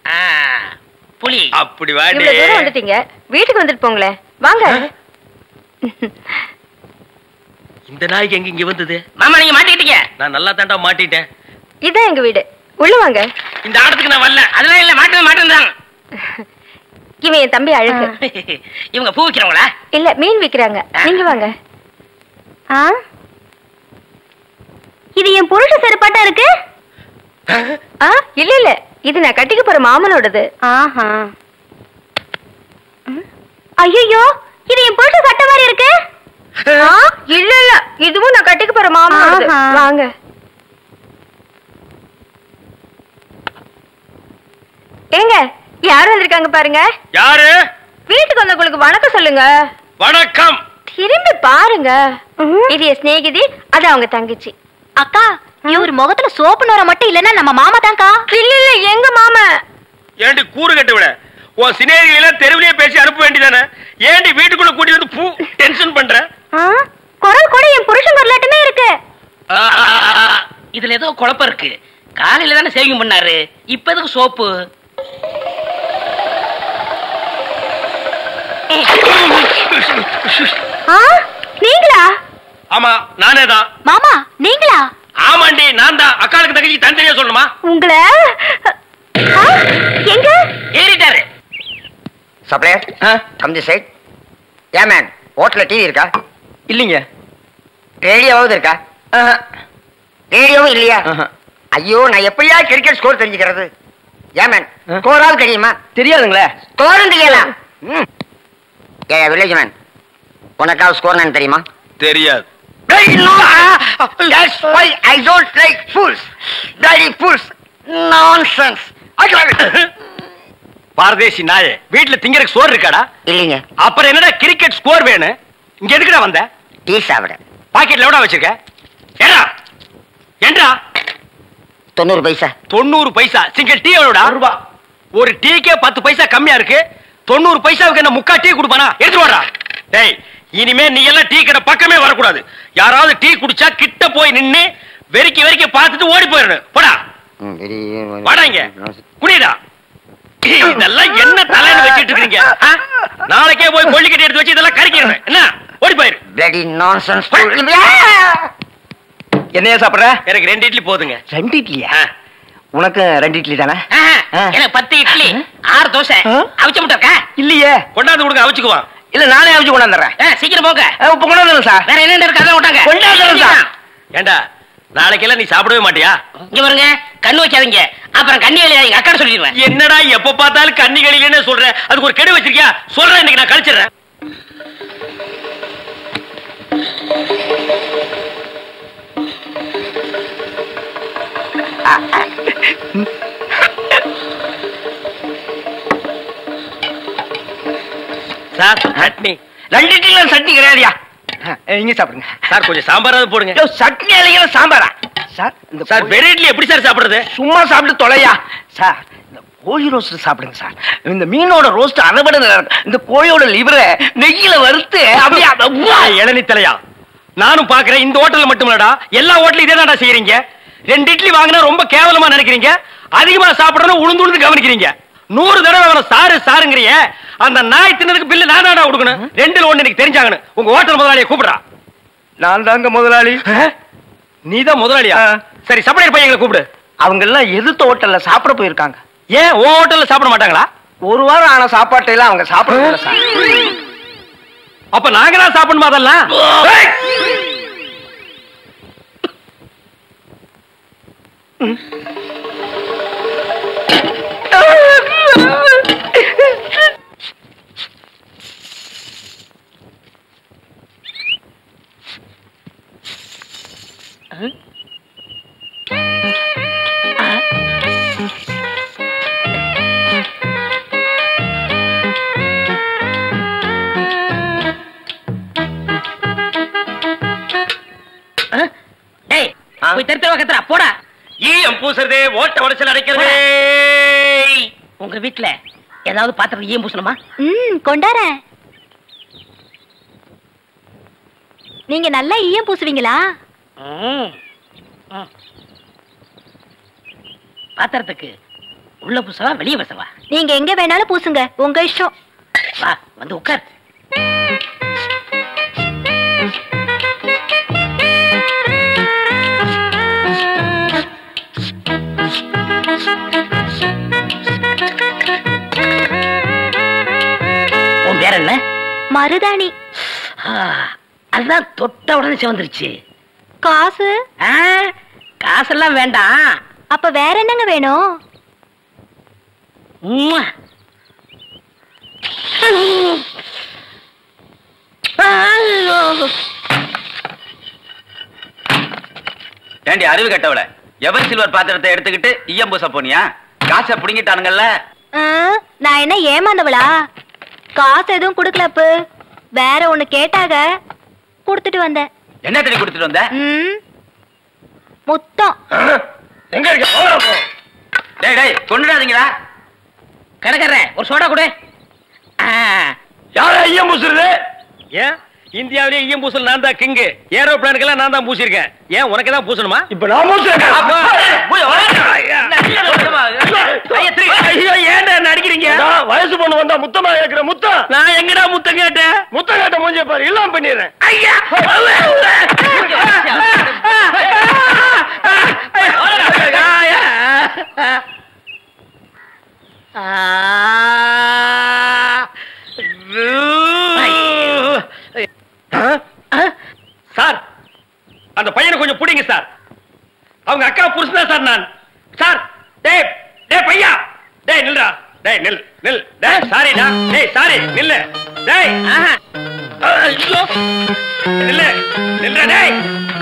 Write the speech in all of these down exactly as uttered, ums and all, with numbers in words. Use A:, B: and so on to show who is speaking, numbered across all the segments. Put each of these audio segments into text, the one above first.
A: புலி.
B: அப்படி வாடி.
C: இவ்வளவு தூரம் வந்துட்டீங்க, வீட்டுக்கு வந்துட்டு போங்களே. வாங்க.
B: இந்த நாய்க்கு எங்க இங்க வந்தது?
A: மாமா நீங்க மாட்டிக்கிட்டீங்க.
B: நான் நல்லா தாண்டா மாட்டிட்டேன்.
C: இதான் எங்க வீடு. உள்ள வாங்க.
B: இந்த ஆடத்துக்கு நான் வரல.
A: அதெல்லாம் இல்ல, மாட்டவே மாட்டேன்றாங்க.
C: இவன் என் தம்பி அழகு.
A: இவங்க பூ விக்கிறவங்களா?
C: இல்ல, மீன் விக்கிறாங்க. நீங்க வாங்க. இது என் புருஷ செருப்பாட்டா இருக்கு. இல்ல இல்ல, இது நான் கட்டிக்க போற மாமனோடது. ஆஹா. ஐயோ, இது என் புருஷ சட்டை மாதிரி இருக்கு. இல்ல இல்ல, இதுவும் நான் கட்டிக்க போற மாமனோடது. வாங்க. ஏங்க, யாரு வந்திருக்காங்க பாருங்க.
B: யாரு?
C: வீட்டுக்கு வந்தவங்களுக்கு வணக்கம் சொல்லுங்க.
B: வணக்கம்.
C: திரும்பி பாருங்க. இது என் சிநேகிதி, அது அவங்க தங்கச்சி. அக்கா, இவர் முகத்துல சோப்பு நோர மட்டும் இல்லன்னா நம்ம மாமா தான்க்கா. இல்ல இல்ல, எங்க மாமா.
B: ஏண்டி கூறு கட்டு விட, உன் சிநேகிதிகளை தெருவிலேயே பேசி அனுப்ப வேண்டியதானே? ஏண்டி வீட்டுக்குள்ள கூட்டி வந்து பூ டென்ஷன் பண்ற?
C: குரல் கூட என் புருஷன் குரலாட்டமே இருக்கு.
A: இதுல ஏதோ குழப்பம் இருக்கு. காலையில தானே சேவிங் பண்ணாரு, இப்ப எதுக்கு சோப்பு?
C: நீங்களா?
B: ஆமா, நானே தான்.
C: மாமா நீங்களா?
B: ஆமாண்டி, நான் தான். அக்காளுக்கு தங்கச்சி தனித்தனியா சொல்லணுமா?
C: உங்களை எங்க
A: ஏறிட்டாரு.
D: Supplier come the side. ஏ மேன், ஹோட்டல்ல டிவி இருக்கா?
B: இல்லீங்க.
D: ரேடியோவாவது இருக்கா? ரேடியோவும் இல்லையா? ஐயோ, நான் எப்படியா கிரிக்கெட் ஸ்கோர் தெரிஞ்சுக்கிறது? ஏ மேன், ஸ்கோராவது தெரியுமா?
B: தெரியாதுங்களே.
D: ஸ்கோரும் தெரியலாம். ஏ வில்லேஜ் மேன், உனக்காவது ஸ்கோர் என்னன்னு தெரியுமா?
B: தெரியாது.
D: That's why I don't like fools. Bloody fools. Nonsense.
B: பாரதேசி நாயே, வீட்டுல திங்கறதுக்கு சோறு இருக்காடா?
D: இல்லீங்க.
B: அப்புறம் என்னடா கிரிக்கெட் ஸ்கோர் வேணும்? இங்க எதுக்குடா வந்த?
D: டீ சாப்பிட.
B: பாக்கெட்ல எவ்வளவு வச்சிருக்க? ஏடா ஏண்டா?
D: தொண்ணூறு பைசா.
B: தொண்ணூறு பைசா. Single tea எவ்வளவுடா? ரூபா. ஒரு டீக்கே பத்து பைசா கம்மியா இருக்கு. தொண்ணூறு பைசாவுக்கு என்ன முக்கா டீ கொடுப்பானா? எடுத்து வாடா. டேய், இனிமே நீ எல்லாம் டீ கடை பக்கமே வரக்கூடாது. யாராவது டீ குடிச்சா கிட்ட போய் நின்னு வெறிக்கி வெறிக்கி பார்த்துட்டு ஓடி போயிடணும். போடா வாடா, இங்க குடிடா. இதெல்லாம் என்ன தலைன்னு வச்சிட்டு இருக்கீங்க? நாளைக்கே போய் கொள்ளிக்கட்டி எடுத்து வச்சு இதெல்லாம் கறிக்கிறேன். என்ன ஓடி போயிரு.
D: bloody nonsense.
B: என்னையா சாப்பிடுற? எனக்கு ரெண்டு இட்லி போதுங்க.
D: ரெண்டு இட்லியா? உனக்கு ரெண்டு இட்லி தானே?
A: எனக்கு பத்து இட்லி, ஆறு தோசை. அவிச்ச முட்டை இருக்கா?
B: இல்லையே. கொண்டாந்து கொடுங்க, அவிச்சுக்குவான்.
D: இல்ல, நானே அவிச்சு கொண்டாந்துறேன்.
A: சீக்கிரம் போங்க.
D: இப்ப கொண்டாந்துறேன் சார்.
A: வேற என்ன இருக்கு? அதான் விட்டாங்க.
D: கொண்டாந்துறேன் சார்.
B: ஏண்டா, நாளைக்கெல்லாம் நீ சாப்பிடவே மாட்டியா?
A: இங்க பாருங்க, கண்ணு வைக்காதீங்க, அப்புறம் கண்ணி எழுதாதீங்க. அக்கா சொல்லிடுவேன்.
B: என்னடா எப்ப பார்த்தாலும் கண்ணி கழிலன்னு சொல்ற? அதுக்கு ஒரு கெடு வச்சிருக்கியா? சொல்றேன், இன்னைக்கு நான் கழிச்சிடுறேன். சார், சட்னி.
D: ரெண்டு இட்லில சட்னி கிடையாதுயா. இங்க சாப்பிடுங்க
B: சார். கொஞ்சம் சாம்பாராவது போடுங்க.
D: சட்னி அலைகிற சாம்பாரா சார்? இந்த
B: சார், வெறும் இட்லி எப்படி சார் சாப்பிடுறது?
D: சும்மா சாப்பிட்டு தொலையா சார். இந்த கோழி ரோஸ்ட் சாப்பிடுங்க சார். இந்த மீனோட ரோஸ்ட் அரைபட இந்த கோழியோட லிவரை நெய்யில வறுத்து அப்படியே
B: இளநீ தலையா. நானும் பாக்குறேன், இந்த ஹோட்டல்ல மட்டுமல்லடா, எல்லா ஹோட்டலும் இதே தான்டா செய்யறீங்க. ரெண்டு இட்லி வாங்கினா ரொம்ப கேவலமா நினைக்கிறீங்க. அதிகமா சாப்பிடணும் உளுந்து உளுந்து கவனிக்கிறீங்க. நூறு தடவை அவனை சாரு சாருங்கிறிய. அந்த நாய் தின்னதுக்கு பில்லு நான் தான்டா கொடுக்கணும். ரெண்டுல ஒண்ணு எனக்கு தெரிஞ்சாங்கன்னு உங்க ஹோட்டல் முதலாளியை கூப்பிடுறா.
D: நான் தாங்க முதலாளி.
B: நீதான் முதலாளியா? சரி, சப்ளையர் பையங்களை கூப்பிடு.
D: அவங்க எல்லாம் எதிர்த்த ஹோட்டல்ல சாப்பிட போயிருக்காங்க.
B: ஏன் உன் ஹோட்டல்ல சாப்பிட மாட்டாங்களா?
D: ஒரு வாரம் ஆன சாப்பாட்டை எல்லாம் அவங்க சாப்பிட சார்.
B: அப்ப நாங்க தான் சாப்பிடணுமா அதெல்லாம்?
A: போய் தெருத்தவ கத்துறா போடா.
B: ஈயம் பூசுறதே, ஓட்ட உடைச்சல் அடைக்கிறதே.
A: உங்க வீட்டுல ஏதாவது பாத்திரம் ஈயம் பூசணுமா?
C: ம், கொண்டாரேன். நீங்க நல்லா ஈயம் பூசுவீங்களா?
A: பாத்திரத்துக்கு உள்ள பூசவா வெளிய பூசவா?
C: நீங்க எங்க வேணாலும் பூசுங்க, உங்க இஷ்டம்.
A: வா வந்து உட்கார். உன் பேர் என்ன?
C: மருதாணி.
A: அதுதான் தொட்ட உடனே சிவந்துருச்சு.
C: காசு?
A: காசெல்லாம் வேண்டாம்.
C: அப்ப வேற என்னங்க வேணும்?
E: ஏண்டி அறிவு கட்டவள, எவர் சில்வர் பாத்திரத்தை எடுத்துக்கிட்டு ஈயம் பூச போனியா? காசை புடிங்கிட்டானுங்கல்ல.
C: நான் என்ன ஏமாந்தவளா? காசு எதுவும் குடுக்கலப்பு, வேற ஒண்ணு கேட்டாக குடுத்துட்டு வந்தேன்.
E: என்ன தடி குடுத்துட்டு வந்த?
C: முத்தம்.
B: எங்க இருக்க?
E: டேய் டேய் கொண்டுடாதீங்களா?
A: கடைக்காரரே ஒரு சோடா கொடு.
B: யாரா ஈயம் பூசுறது? ஏன் இந்தியாவிலே ஈயம் பூசல் நான் தான் கிங்கு. ஏரோப்ளானுக்கெல்லாம் நான் தான் பூசிருக்கேன். ஏன் உனக்கு தான் பூசணுமா? இப்ப நான் பூசுறேன். ஏன்டா நடிக்கிறீங்க? வயசு பொண்ணு வந்தா முத்தமா கேக்குற முத்தம். நான் எங்கடா முத்தம் கேட்டேன்? முத்தம் கேட்ட மூஞ்சிய பாரு, எல்லாம் பண்ணிடுறேன். ஐயா சார், அந்த பையனை கொஞ்சம் பிடிங்க சார். அவங்க அக்கா புருஷன் சார் நான். சார் டேய் டேய் பையா, டேய் நில்றா, டேய் நில் நில், டேய் சாரிடா, டேய் சாரி நில்லு, டேய் ஐயோ நில்லு நில்றா டேய்.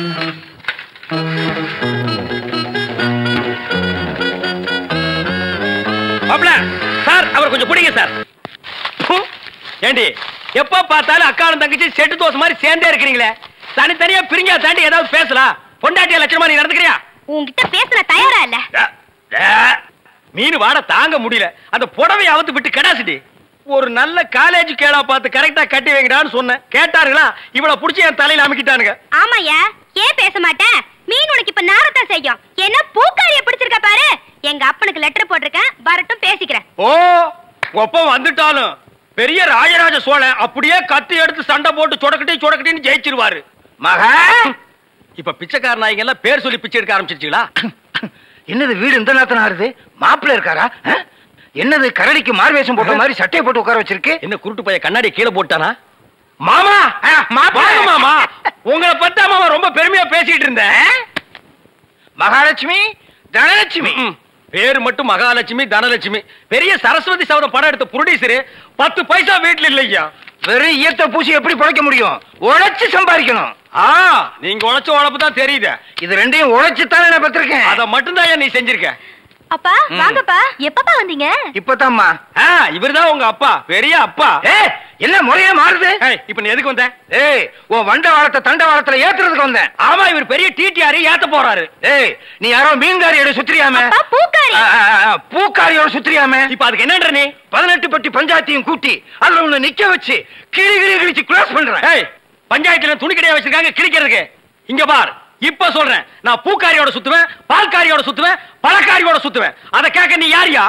B: மாப்ள சார், அவர் கொஞ்சம் பிடிங்க சார். ஏண்டி எப்ப பார்த்தாலும் அக்காவும் தங்கச்சி செட்டு தோசை மாதிரி சேர்ந்தே இருக்கிறீங்களே, தனித்தனியா பிரிஞ்சா தாண்டி ஏதாவது பேசலாம். பொண்டாட்டியா லட்சணமா நீ நடந்துக்கிறியா?
C: உன்கிட்ட பேசுற தயாரா இல்ல.
B: மீன் வாட தாங்க முடியல, அந்த புடவையை அவுத்து விட்டு கடாசிட்டி. ஒரு நல்ல காலேஜ் கேடா பார்த்து கரெக்டா கட்டி வைங்கடான்னு சொன்னேன். கேட்டாருங்களா? இவ்வளவு புடிச்சு என் தலையில அமைக்கிட்டானுங்க.
C: ஆமாயா, ஏன் பேச மாட்டேன்? மீன் உனக்கு இப்ப நாரத்தான் செய்யும். என்ன பூக்காரிய பிடிச்சிருக்க பாரு. எங்க அப்பனுக்கு லெட்டர் போட்டிருக்கேன், வரட்டும் பேசிக்கிறேன்.
B: ஓ ஒப்பம் வந்துட்டாலும் பெரிய ராஜராஜ சோழன் அப்படியே கத்தி எடுத்து சண்டை போட்டு சொடக்கட்டி சொடக்கட்டின்னு ஜெயிச்சிருவாரு. மகா இப்ப பிச்சைக்கார நாய்ங்க எல்லாம் பேர் சொல்லி பிச்சை எடுக்க ஆரம்பிச்சிருச்சுங்களா?
D: என்னது வீடு இந்த நேரத்துல ஆறுது? மாப்பிள்ள இருக்காரா? என்னது கரடிக்கு மார்வேஷம் போட்ட மாதிரி சட்டையை போட்டு உட்கார வச்சிருக்கு?
B: என்ன குருட்டு பைய கண்ணாடி கீழே போட்டானா? மாமா வாங்க மாமா, உங்களை பத்தி மாமா ரொம்ப பெருமையா பேசிட்டு இருந்தேன்.
D: மகாலட்சுமி தனலட்சுமி
B: பேரு மட்டும் மகாலட்சுமி தனலட்சுமி. பெரிய சரஸ்வதி சபதம் படம் எடுத்த ப்ரொடியூசரு பத்து பைசா வீட்டுல இல்லையா.
D: வெறும் ஈயத்தை பூசி எப்படி பிழைக்க முடியும்? உழைச்சு சம்பாதிக்கணும்.
B: ஆ நீங்க உழைச்ச உழைப்பு தான் தெரியுது.
D: இது ரெண்டையும் உழைச்சுத்தானே நான் பெற்றிருக்கேன்.
B: அத மட்டும் தான் நீ செஞ்சிருக்க.
C: அப்பா வாங்கப்பா, எப்பப்பா வந்தீங்க?
D: இப்பதாம்மா.
B: இவர்தான் உங்க அப்பா, பெரிய அப்பா.
D: என்ன முறையே மாறுது?
B: இப்ப நீ எதுக்கு வந்த?
D: ஏய் உன் வண்ட வாரத்தை தண்ட வாரத்துல ஏத்துறதுக்கு வந்தேன்.
B: ஆமா, இவர் பெரிய டிடிஆர் ஏத்த போறாரு.
D: ஏய் நீ யாரோ மீன்காரியோட சுத்திரியாம?
C: பூக்காரி
D: பூக்காரியோட சுத்திரியாம?
B: இப்ப அதுக்கு என்னன்ற நீ?
D: பதினெட்டு பட்டி பஞ்சாயத்தையும் கூட்டி அதுல உன்னை நிக்க வச்சு கிளி கிளி கிழிச்சு க்ளோஸ் பண்றேன்.
B: ஏய் பஞ்சாயத்துல துணி கடையா வச்சிருக்காங்க கிழிக்கிறதுக்கு. இங்க பார், இப்ப சொல்றேன், நான் பூக்காரியோட சுத்துவேன், பால்காரியோட சுத்துவேன், பழக்காரியோட சுத்துவேன். அத கேட்க நீ யாரியா?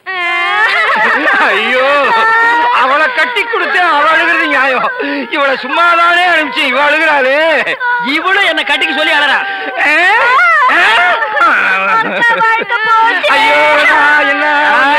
D: ஐயோ அவளை கட்டி கொடுத்து அவ அழுகிறது நியாயம். இவளை சும்மாதானே அனுப்பிச்சு இவ அழுகிறாளே.
B: இவளும் என்ன கட்டிக்கு சொல்லி அழறா.
D: ஐயோ என்ன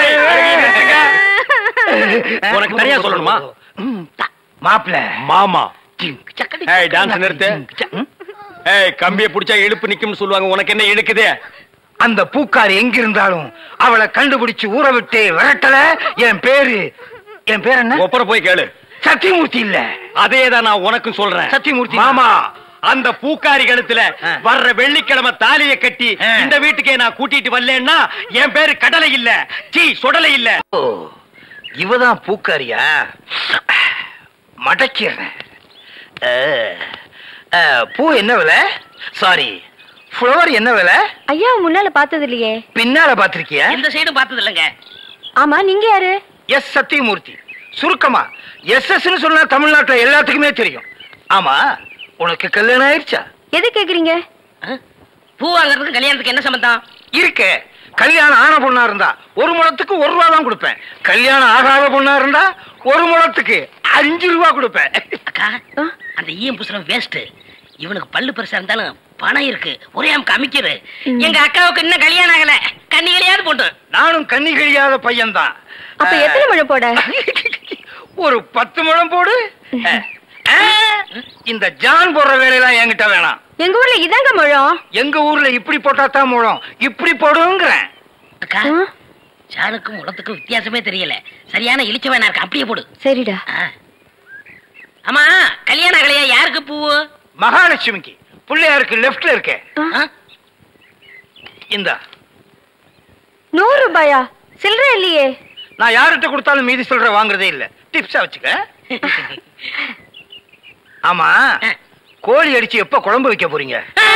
B: உனக்கு தனியா சொல்லணுமா?
D: மாப்பிள்ள
B: மாமா ஏய் டான்ஸ் நிறுத்து. ஏய் கம்பியை புடிச்சா இழுப்பு நிக்கும்னு சொல்லுவாங்க, உனக்கு என்ன இழுக்குது?
D: அந்த பூக்காரி எங்க இருந்தாலும் அவளை கண்டுபிடிச்சு ஊற விட்டு விரட்டல. என் பேரு என் பேர் என்ன?
B: ஒப்பர போய் கேளு.
D: சத்தியமூர்த்தி இல்ல.
B: அதேதான் நான் உனக்கும் சொல்றேன்.
D: சத்தியமூர்த்தி
B: மாமா, அந்த பூக்காரி கழுத்துல வர்ற வெள்ளிக்கிழமை தாலிய கட்டி இந்த வீட்டுக்கே நான் கூட்டிட்டு வரலன்னா என் பேரு கடலை இல்ல, சீ சுடலை இல்ல.
D: ஓ இவதான் பூக்காரியா? மடக்கிறேன். பூ என்ன விலை? சாரி ஃப்ளவர் என்ன விலை?
C: ஐயா முன்னால பார்த்தது இல்லையே.
D: பின்னால பாத்திருக்கியா?
A: இந்த சைடும் பார்த்தது இல்லங்க.
C: ஆமா நீங்க யாரு?
D: எஸ் சத்தியமூர்த்தி. சுருக்கமா எஸ் எஸ் சொன்னா தமிழ்நாட்டுல எல்லாத்துக்குமே தெரியும். ஆமா உனக்கு கல்யாணம் ஆயிடுச்சா?
C: எது கேக்குறீங்க?
A: பூ வாங்குறதுக்கு கல்யாணத்துக்கு என்ன சம்பந்தம்
D: இருக்கு? கல்யாணம் ஆன பொண்ணா இருந்தா ஒரு முழத்துக்கு ஒரு ரூபா தான் கொடுப்பேன். கல்யாணம் ஆகாத பொண்ணா இருந்தா ஒரு முழத்துக்கு அஞ்சு ரூபா கொடுப்பேன்.
A: அக்கா அந்த ஈயம் புசுரம் வேஸ்ட். இவனுக்கு பல்லு பெருசா இருந்தாலும் பணம் இருக்கு, ஒரே அம்க்கு அமைக்கிறது. எங்க அக்காவுக்கு இன்னும் கல்யாணம் ஆகல, கண்ணிகளையாவது போட்டு.
D: நானும் கண்ணி கழியாத பையன் தான்.
C: அப்ப எத்தனை முழம் போட?
D: ஒரு பத்து முழம் போடு. இந்த ஜான் போடுற வேலையெல்லாம் என்கிட்ட வேணாம்.
C: எங்க ஊர்ல இதாங்க முழம்.
D: எங்க ஊர்ல இப்படி போட்டா தான் முழம், இப்படி போடுங்கிறேன்.
A: அக்கா ஜானுக்கும் முளத்துக்கும் வித்தியாசமே தெரியல. சரியான இழிச்ச வேணா இருக்கு, அப்படியே போடு.
C: சரிடா.
A: ஆமா கல்யாணம் ஆகலையா? யாருக்கு பூவு?
D: மகாலட்சுமிக்கு. பிள்ளையாருக்கு லெப்ட்ல இருக்க. இந்த
C: நூறு ரூபாயா? சில்லற இல்லையே.
D: நான் யார்கிட்ட கொடுத்தாலும் மீதி சில்லற வாங்குறதே இல்ல, டிப்ஸா வச்சுக்க. ஆமா கோழி அடிச்சு எப்ப குழம்பு வைக்க போறீங்க?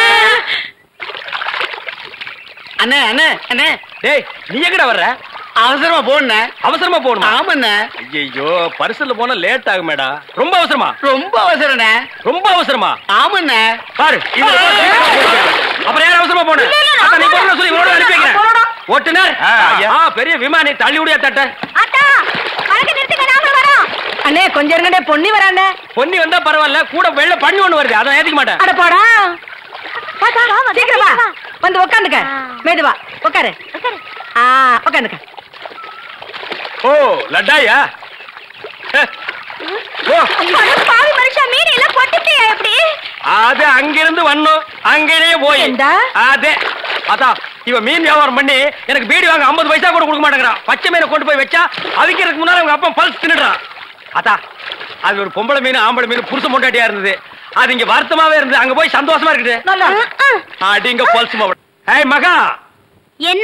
B: அண்ணே அண்ணே அண்ணே டேய் நீ எங்கடா வர்ற?
D: அவசரமா போன.
B: அவசரமா போகணுமா?
D: ஆமாண்ணே.
B: ஐயோ பரிசல்ல போனா லேட் ஆகுமேடா. ரொம்ப அவசரமா?
D: ரொம்ப அவசரண்ணே.
B: ரொம்ப அவசரமா?
D: ஆமாண்ணே.
B: பாரு அப்புறம் யார் அவசரமா போன? நீ போன சொல்லி இவரோட அனுப்பி வைக்கிறேன். ஓட்டுனர் ஆ பெரிய விமானி தள்ளி விடியா தட்ட.
C: அத்தா வழக்க நிறுத்துங்க, நாம வரோம். அண்ணே கொஞ்சம் இருங்கடே, பொன்னி வரானே.
B: பொன்னி வந்தா பரவாயில்ல, கூட வெள்ள பண்ணி ஒண்ணு வருது, அத ஏத்திக்க மாட்டேன்.
C: அட போடா. சீக்கிரம் வா, வந்து உட்காந்துக்க. மெதுவா உட்காரு. ஆ உட்காந்துக்க.
B: ஓ லட்டாயா? ஓ
C: பாவி மனுஷா, மீன் எல்லாம் போட்டுட்டியா எப்படி?
B: அது அங்கிருந்து வந்தோம், அங்கேயே போய் அதே அதான் இவன் மீன் வியாபாரம் பண்ணி எனக்கு பீடி வாங்க ஐம்பது பைசா கூட கொடுக்க மாட்டேங்கிறான். பச்சை மீனை கொண்டு போய் வச்சா அவிக்கிறதுக்கு முன்னால அவங்க அப்பா பல்ஸ் தின்னுறான். அதா அது ஒரு பொம்பளை மீன் ஆம்பளை மீன் புருஷ மொண்டாட்டியா இருந்தது. அது இங்க வருத்தமாவே இருந்தது, அங்க போய் சந்தோஷமா இருக்குது. அடிங்க பல்ஸ் மாவட்டம். ஏய் மகா,
C: என்ன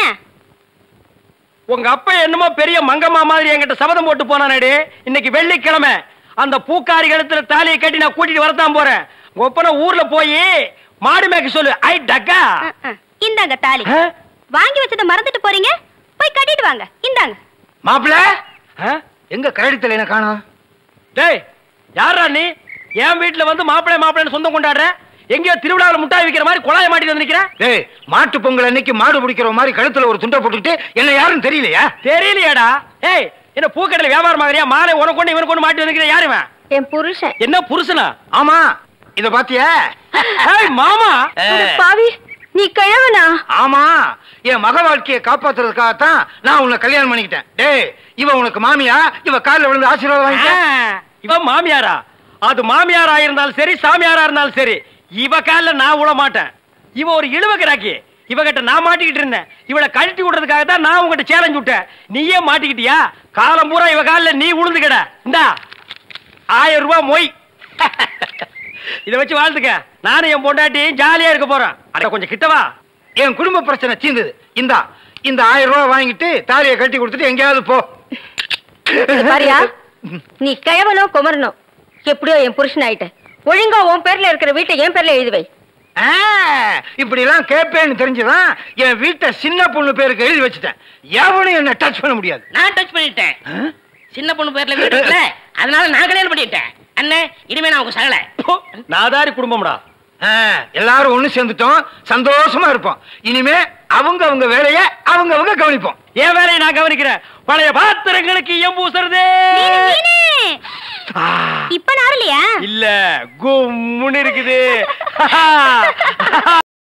B: உங்க அப்பா என்னமோ பெரிய மங்கம்மா மாதிரி என்கிட்ட சபதம் போட்டு போனானே. இன்னைக்கு வெள்ளிக்கிழமை அந்த பூக்காரி கழுத்துல தாலியை கட்டி நான் கூட்டிட்டு வரத்தான் போறேன். ஒப்பன ஊர்ல போய் மாடு மேய்க்க சொல்லு. ஐ டக்கா
C: இந்தாங்க தாலி. வாங்கி வச்சத மறந்துட்டு போறீங்க, போய் கட்டிட்டு வாங்க. இந்தாங்க.
D: மாப்பிள்ள எங்க கரடித்தல என்ன காணோம்?
B: டேய் யாரா நீ? என் வீட்டுல வந்து மாப்பிள்ளை மாப்பிள்ளைன்னு சொந்தம் கொண்டாடுற? எங்கேயோ திருவிழாவில் முட்டாய் விக்கிற மாதிரி குழாய மாட்டிட்டு வந்து நிக்கிற.
D: டேய் மாட்டு பொங்கல் அன்னைக்கு மாடு பிடிக்கிற மாதிரி கழுத்துல ஒரு துண்டை போட்டுக்கிட்டு என்ன யாரும் தெரியலையா?
B: தெரியலையாடா? ஏய் என்ன பூக்கடையில வியாபாரம் மாதிரியா? மாலை உனக்கு கொண்டு இவனுக்கு கொண்டு மாட்டி வந்து யாருவன்?
C: என் புருஷன்.
B: என்ன புருஷனா?
D: ஆமா இத பாத்தியா?
B: ஏய் மாமா
C: பாவி, நீ கிழவனா?
D: ஆமா என் மக வாழ்க்கையை காப்பாத்துறதுக்காகத்தான் நான் உன்னை கல்யாணம் பண்ணிக்கிட்டேன். டேய் இவ உனக்கு மாமியா? இவ காலில் விழுந்து ஆசீர்வாதம் வாங்கிக்க.
B: இவ மாமியாரா? அது மாமியாரா இருந்தாலும் சரி சாமியாரா இருந்தாலும் சரி, இவ கால நான் விட மாட்டேன். இவ ஒரு இழுவ கிராக்கி. இவகிட்ட நான் மாட்டிக்கிட்டு இருந்தேன். இவளை கழட்டி விடுறதுக்காக தான் நான் உங்ககிட்ட சேலஞ்ச் விட்டேன். நீயே மாட்டிக்கிட்டியா? காலம் பூரா இவ கால நீ உளுந்து கிட. இந்தா ஆயிரம் ரூபாய் மொய். இத வச்சு வாழ்ந்துக்க. நானும் என் பொண்டாட்டி ஜாலியா இருக்க போறேன். அட கொஞ்சம் கிட்டவா.
D: என் குடும்ப பிரச்சனை தீர்ந்தது. இந்தா இந்த ஆயிரம் ரூபாய் வாங்கிட்டு தாலியை கட்டி கொடுத்துட்டு எங்கேயாவது போ.
C: பாரியா, நீ கிழவனோ குமரனோ எப்படியோ என் புருஷன் ஆயிட்ட. ஒழுங்கா உன் பேர்ல இருக்கிற வீட்டை என் பேர்ல எழுதி வை.
D: இப்படி எல்லாம் கேட்பேன்னு தெரிஞ்சுதான் என் வீட்டை சின்ன பொண்ணு பேருக்கு எழுதி வச்சுட்டேன். எவனும் என்ன டச் பண்ண முடியாது.
A: நான் டச் பண்ணிட்டேன். சின்ன பொண்ணு பேர்ல வீடு இருக்குல்ல, அதனால நான் கல்யாணம் பண்ணிட்டேன். அண்ணே இனிமே நான் உங்க சகல.
B: நாதாரி குடும்பம்டா.
D: எல்லாரும் ஒண்ணு சேர்ந்துட்டோம், சந்தோஷமா இருப்போம். இனிமே அவங்க அவங்க வேலைய அவங்க அவங்க கவனிப்போம்.
B: என் வேலையை நான் கவனிக்கிறேன். பழைய பாத்திரங்களுக்கு எம்பூசுறது
C: இப்ப நாரலையா?
B: இல்ல கும்முன்னு இருக்குது.